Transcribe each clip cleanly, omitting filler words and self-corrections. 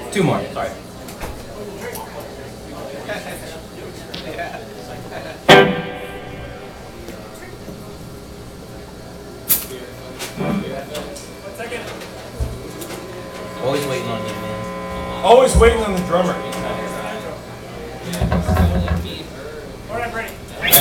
Two more. Sorry. Always waiting on you, man. Always waiting on the drummer. All right, ready.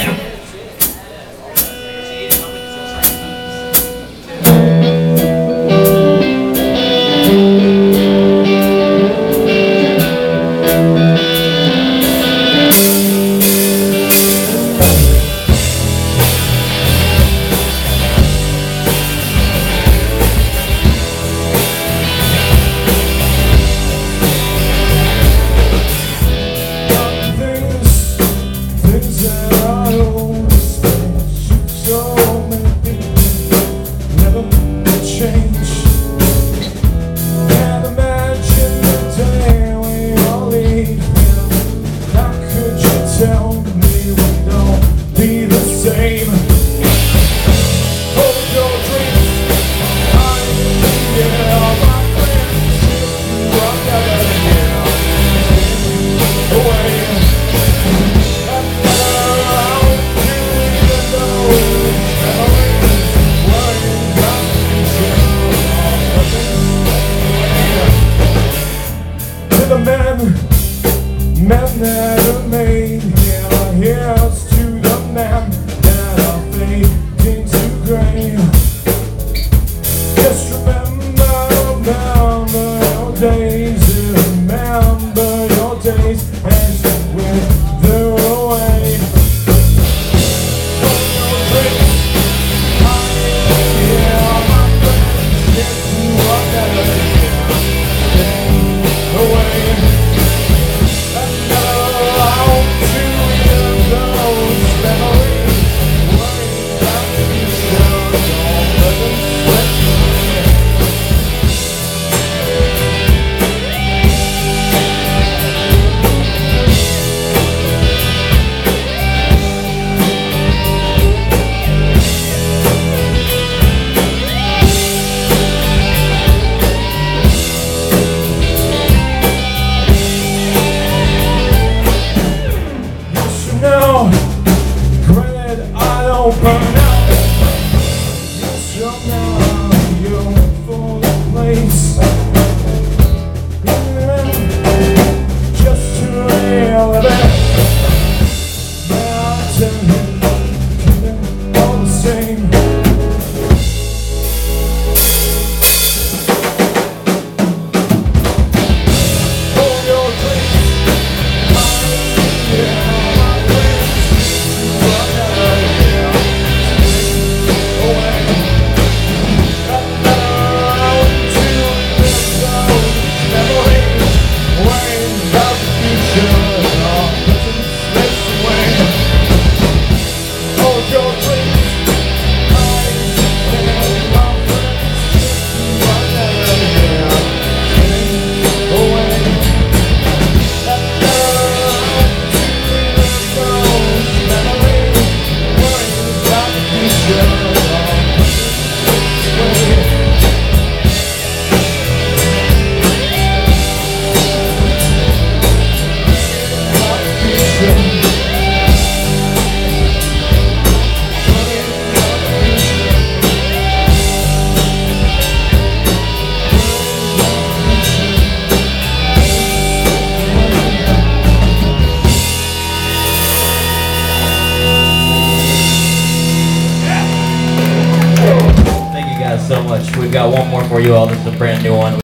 Man that are made here, here's to the man that are fading to grey. Just remember your days, remember your days as you wither away. From your dreams, my friends, yes, you are never away. Granted, I don't burn out. Yes, you're for the place. Just to live it. I tell you, all the same. Hold your dreams. So much. We've got one more for you all. This is a brand new one.